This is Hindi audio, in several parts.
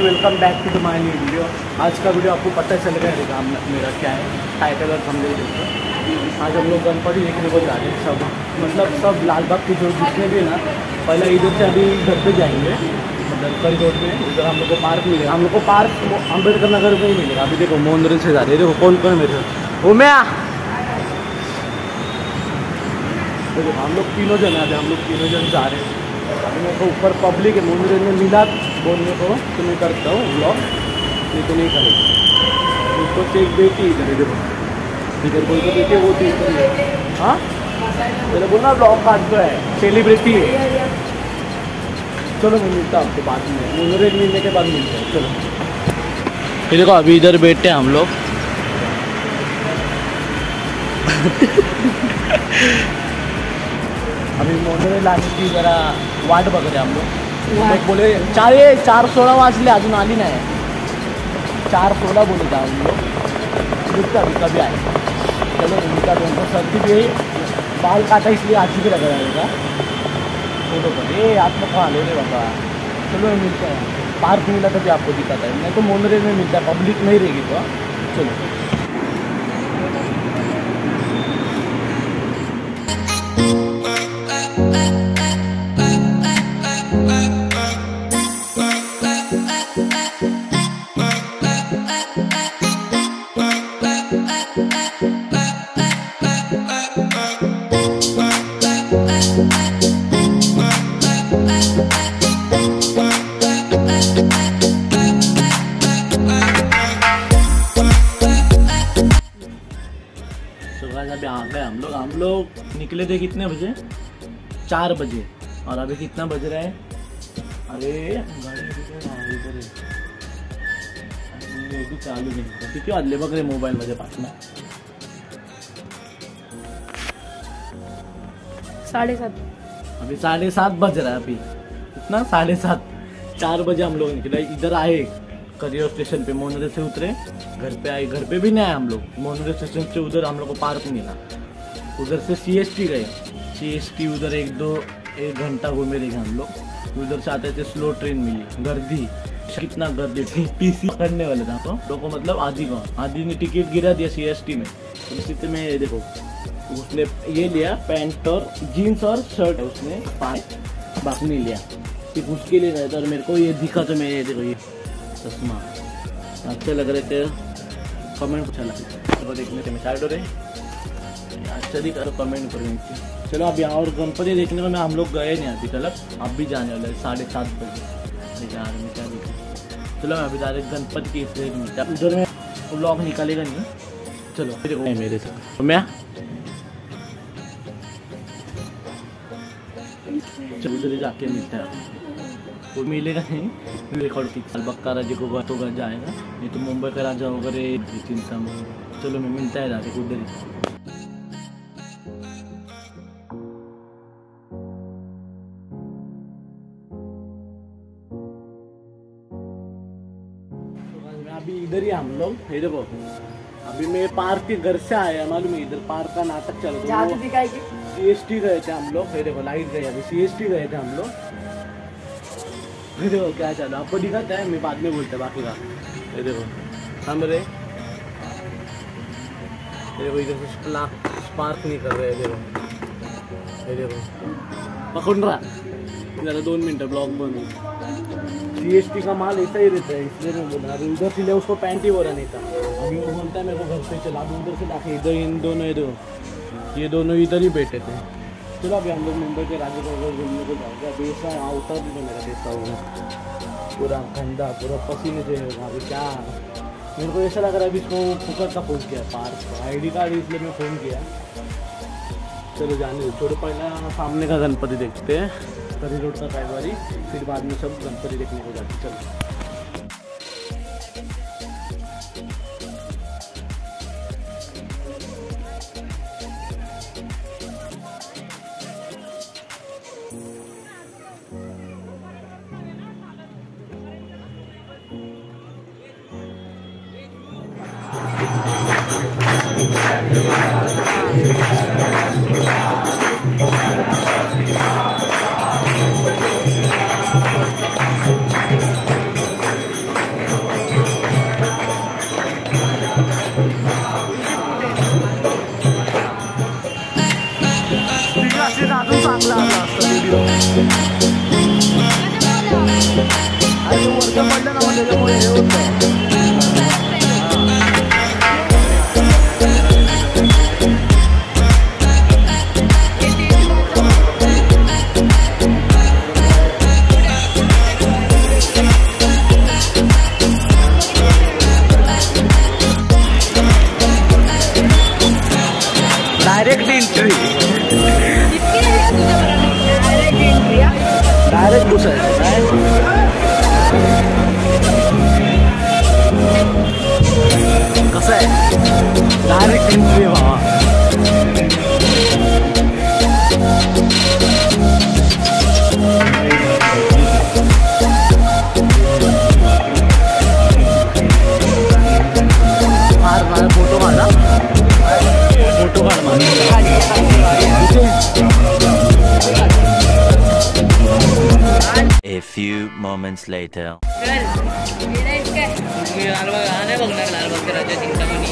Welcome back to my new video. आज का वीडियो आपको पता चल गया काम मेरा क्या है, टाइटल और थंबनेल देखो। आज हम लोग गणपति देखने को जा रहे हैं, सब मतलब सब लाल बाग की जो जितने भी ना, पहले इधर से अभी घर पे जाएंगे, मतलब कई रोड में उधर हम लोग को पार्क मिलेगा। हम लोग को पार्क अम्बेडकर नगर में ही मिलेगा। अभी देखो मोहनरे से जा रहे हैं, देखो कौन कौन मेरे वो मैं देखो हम लोग तीनों जन हैं। हम लोग तीनों जन जा रहे हैं। अभी मेरे को ऊपर पब्लिक है, मोहनरे में मिला बोलने को तो मैं करता हूँ ब्लॉग, नहीं तो नहीं करेगा। उसको से एक बेटी इधर है, देखो इधर कोई तो बेटी, वो तो इधर है। हाँ मैंने बोला ब्लॉग काट जो है, सेलिब्रिटी है। चलो मैं मिलता हूँ आपको बाद में, मोहनरे मिलने के बाद मिलते हैं। चलो फिर देखो अभी इधर बैठे हैं हम लोग। अभी मोहनरे लाने की जरा वाट बघ रहे हम लोग। बोले 4:16 वाजले अजून आली नाही, 4:16 बोले था हम लोग। रुकता अभी कभी आए। चलो उनका दोनों सर्दी भी है, बाल काटा इसलिए आज भी लगा रहेगा फोटो पर। ये आप लोग कहाँ ले रहे बाबा। चलो मिलते हैं, पार्क मिला तभी आपको दिखाता है, नहीं तो मोहनरे में मिलता है, पब्लिक नहीं रहेगी तो। चलो अभी आ गए हम लोग निकले थे कितने बजे, 4 बजे, और अभी कितना बज रहा है। अरे गाड़ी चालू नहीं, किती वाजले बघ रे मोबाईल मध्ये पाठना 7:30। अभी 7:30 बज रहा है। अभी कितना 7:30, 4 बजे हम लोग निकले। इधर आए करियर स्टेशन पे, मोहनरे से उतरे, घर पे आए। घर पे भी नहीं आए हम लोग, मोहनरे स्टेशन से उधर हम लोग को पार्क मिला। उधर से CST गए, CST उधर 1 घंटा घूमे रहे हम लोग। उधर से आते थे स्लो ट्रेन मिली, गर्दी कितना गर्दी थी, PC करने वाले था तो को मतलब आदि ने टिकट गिरा दिया CST में। तो इसी में देखो उसने ये लिया पैंट और जीन्स और शर्ट, उसने बाकी नहीं लिया, सिर्फ उसके लिए गया था। और मेरे को ये दिखा तो मैं ये देखो ये चश्मा अच्छे लग रहे थे, कमेंट अच्छा लगा तो देखने से मैं साइड हो रहे अच्छा दिखा तो कमेंट करो नीचे। चलो अभी और गणपति देखने में हम लोग गए नहीं अभी तक, अब भी जाने वाले 7:30 बजे यार में क्या देखा। चलो मैं अभी डायरेक्ट गणपति की स्टेज मिलता है, उधर में व्लॉग निकालेगा नहीं। चलो देखो मेरे साथ तो मैं उधर जाके मिलता है, वो मिलेगा नहीं रिकॉर्ड की बक्का राजे को तो घर जाएगा, नहीं तो मुंबई का राजा वगैरह चिंता में। चलो मैं मिलता है जाके उधर ही। अभी इधर ही हम लोग, ये देखो अभी मैं पार्क के घर से आया, मालूम है इधर पार्क का नाटक चल रहा है। CST गए थे हम लोग, ये देखो लाइट गई, अभी CST गए थे हम लोग। ये देखो क्या चला आपको दिखाता है, मैं बाद में बोलता बाकी का। ये देखो हम रे, ये देखो इधर से स्पार्क नहीं कर रहे हैं। ये देखो पकड़ रहा ज़रा 2 मिनट ब्लॉग बंद। CST का माल ऐसा ही रहता है, इसलिए मैं बोल रहा हूँ। उधर से ले उसको पैंट ही हो रहा नहीं था, अभी वो बोलता है मेरे को घर पे चला। अभी उधर से लाके इधर इन दोनों ये दोनों इधर ही बैठे थे। चलो अभी हम लोग मुंबई के राजा को घूमने को जाएंगे। अभी ऐसा यहाँ उतर भी मेरा देता होगा पूरा ठंडा, पूरा पसीने से होगा। अभी क्या मेरे को ऐसा लग रहा है अभी इसको फुकट का फोन किया पार्क ID कार्ड, इसलिए मैं फ़ोन किया। चलो जाने थोड़े पहले सामने का गणपति देखते हैं, करी रोड का कायवारी, फिर बाद में सब गणपति देखने को जाते। चलो चांगला आला असता व्हिडिओ. आणि वरचं पडलं ना मग त्याच्यामुळे हे होतं. Direct entry. डायरेक्ट घुसायचं. कसं आहे डायरेक्ट एंट्री बाबा. मार फोटो काढा. फोटो काढ मार. A few moments later. गाणे बघणार लालबागच्या राजा चिंतामणी.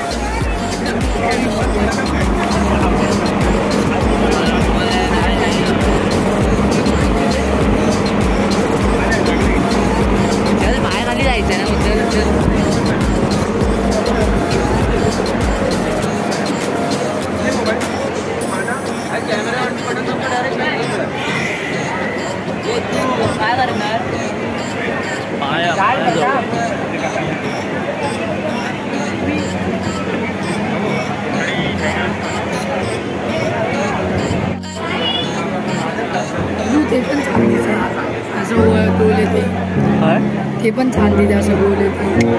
बाहेर आली जायचं ना काय करणार. ते पण छान दिसत असं गोल येते. ते पण छान दिसते असं गोल येते.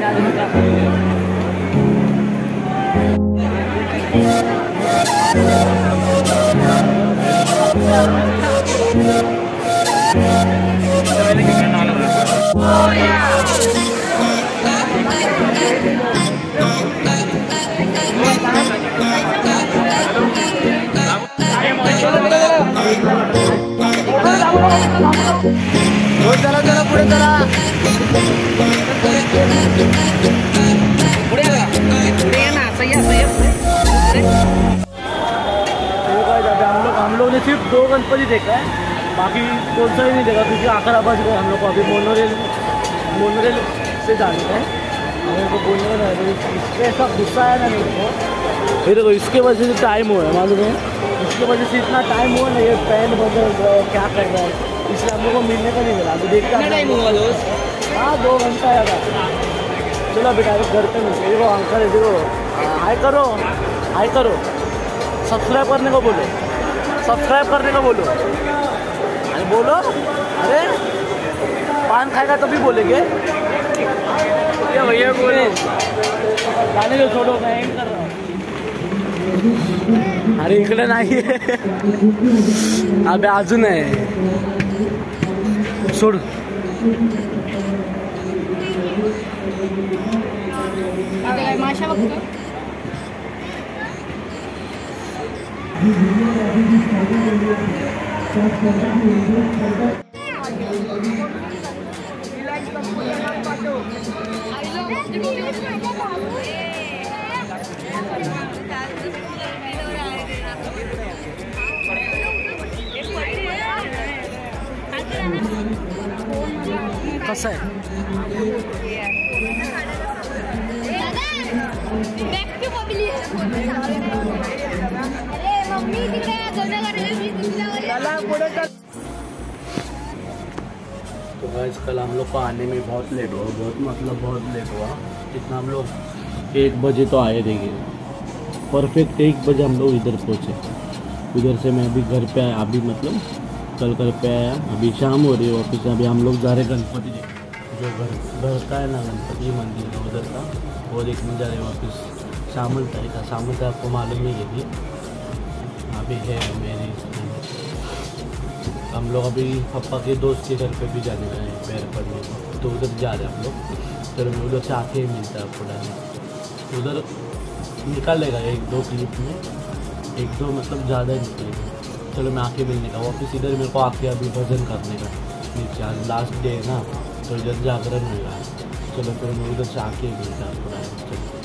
चला चला पुढे चला. हम लोग ने सिर्फ 2 गणपति देखा है, बाकी कौन सा ही नहीं देखा क्योंकि 11 बज गए हम लोग को. अभी मोनोरेल से जाने हैं. मेरे को बोलने का इसके ऐसा गुस्सा है ना मेरे को. ये देखो इसके वजह से टाइम हुआ है मालूम है. इसके वजह से इतना टाइम हुआ ना. ये पैन बदल क्या कर रहा है इसलिए हम लोग को मिलने का नहीं मिला. अभी देखता टाइम हुआ दोस्त. हाँ 2 घंटा आया. चलो अभी डायरेक्ट घर पे मिलते. देखो अंकल है देखो. हाय करो हाय करो. सब्सक्राइब करने को बोलो. सब्सक्राइब करने को बोलो. अरे बोलो. अरे पान खाएगा तभी बोलेंगे क्या भैया. बोलो गाने को छोड़ो. मैं एंड कर रहा हूँ. अरे इकडे नाही आहे. अबे अजून आहे. सोड. माशा बघतो. कसं आहे. तो गाइस कल हम लोग को आने में बहुत लेट हुआ. बहुत लेट हुआ. इतना हम लोग 1 बजे तो आए. देखिए परफेक्ट 1 बजे हम लोग इधर पहुँचे. उधर से मैं अभी घर पे आया. अभी मतलब कल घर पे आया. अभी शाम हो रही है वापस. अभी हम लोग जा रहे गणपति देख. जो घर का है ना गणपति मंदिर है उधर का वो देखने जा रहे वापस. शामलताई का. शामलताई आपको मालूम नहीं है कि अभी है मेरी. हम लोग अभी पापा के दोस्त के घर पे भी जाने वाले हैं पैर पड़ने को. तो उधर जा रहे हैं हम लोग. चलो मैं उधर से आके ही मिलता है आपको. डायरेक्ट उधर निकालेगा 1-2 क्लिप में. 1-2 मतलब ज़्यादा ही निकलेगा. चलो मैं आके मिलने का वापस. इधर मेरे को आके अभी भजन करने का नीचे. आज लास्ट डे है ना तो इधर जागरण होगा. चलो फिर मैं उधर से आके मिलता है आपको.